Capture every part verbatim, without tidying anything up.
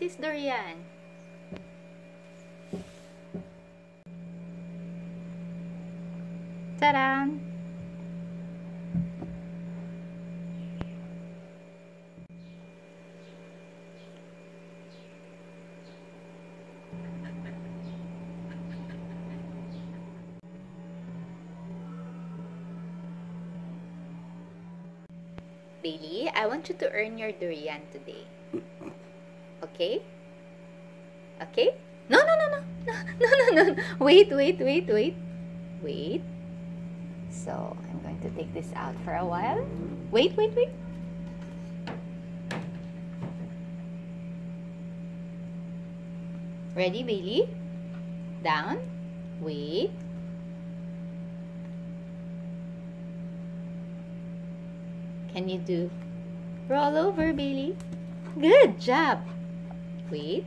This is Durian. Ta-da! Bailey, I want you to earn your durian today. Okay? Okay? No, no, no, no. No, no, no, no. Wait, wait, wait, wait. Wait. So, I'm going to take this out for a while. Wait, wait, wait. Ready, Bailey? Down. Wait. Can you do roll over, Bailey? Good job. Wait.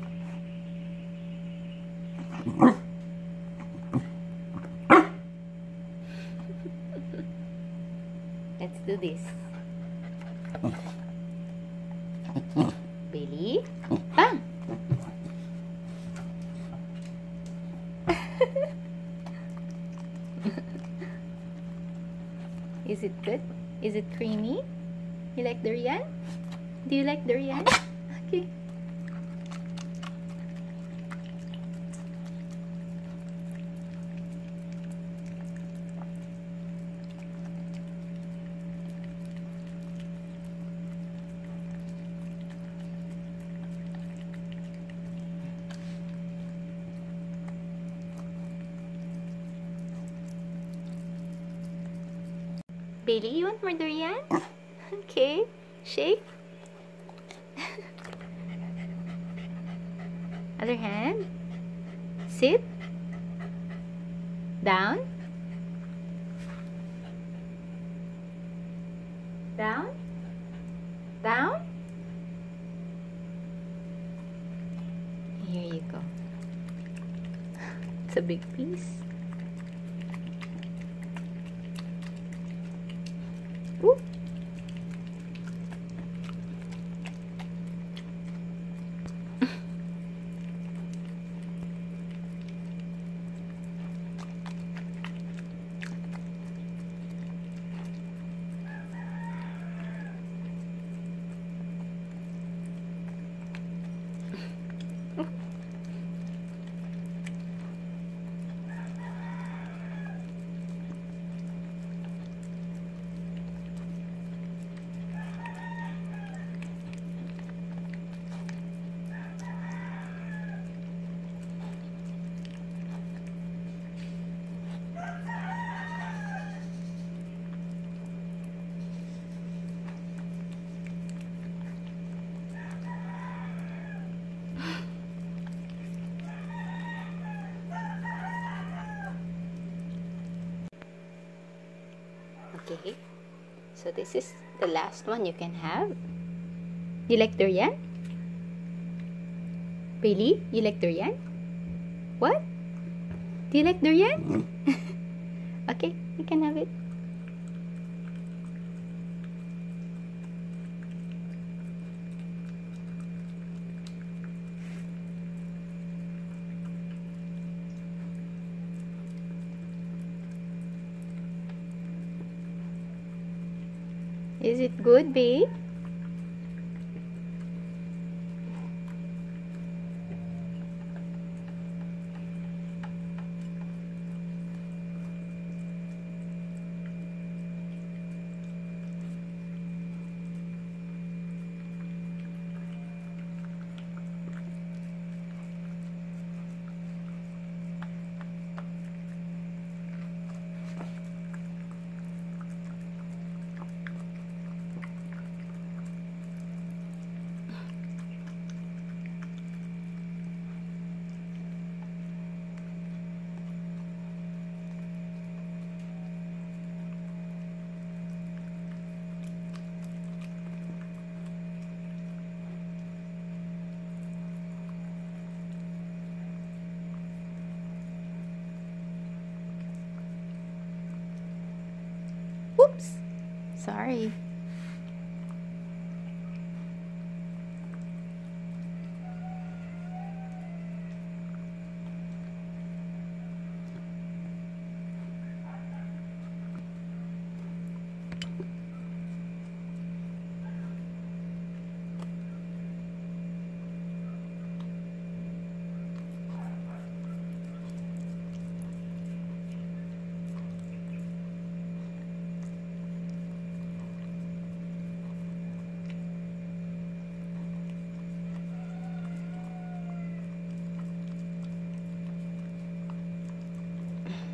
Let's do this. Bailey. Bang. Is it good? Is it creamy? You like durian? Do you like durian? Okay. Bailey, you want more durian? Okay, shake. Other hand. Sit. Down. Down. Down. Here you go. It's a big piece. Ooh. Okay, so this is the last one you can have. You like durian? Bailey, you like durian? What? Do you like durian? Okay, you can have it. Is it good, babe? Oops, sorry.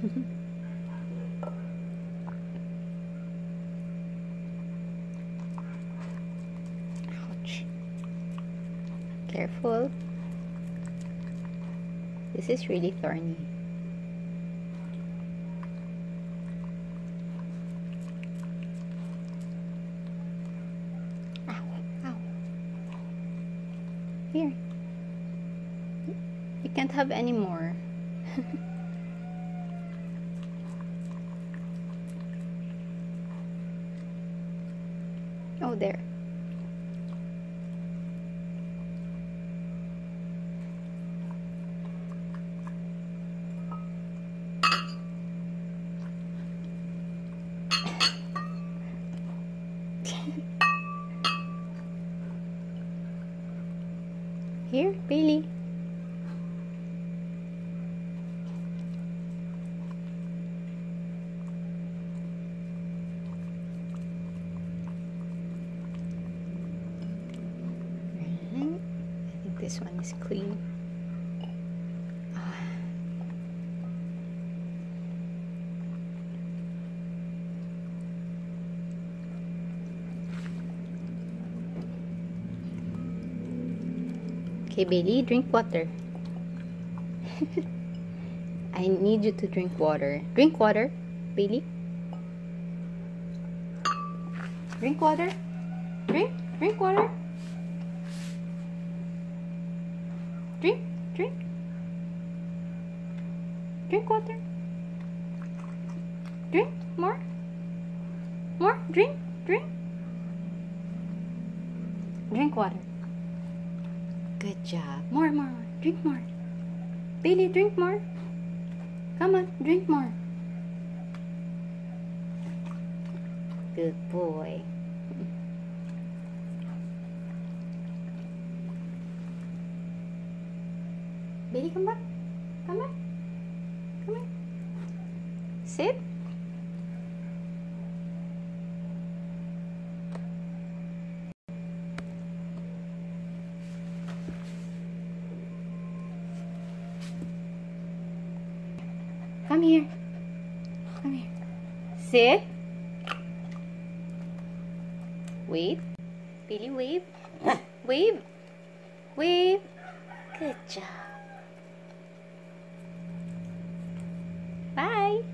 Ouch. Careful. This is really thorny. Ow, ow. Here. You can't have any more. Oh, there. Here, Bailey. I think this one is clean. Ah. Okay, Bailey, drink water. I need you to drink water. Drink water, Bailey. Drink water. Drink, drink water. Drink, drink. Drink water. Drink more. More. Drink, drink. Drink water. Good job. More, more, more. Drink more. Bailey, drink more. Come on, drink more. Good boy. Bailey, come back. Come back. Come here. Sit. Come here. Come here. Sit. Wave. Bailey, wave. Wave. Wave. Good job. Bye.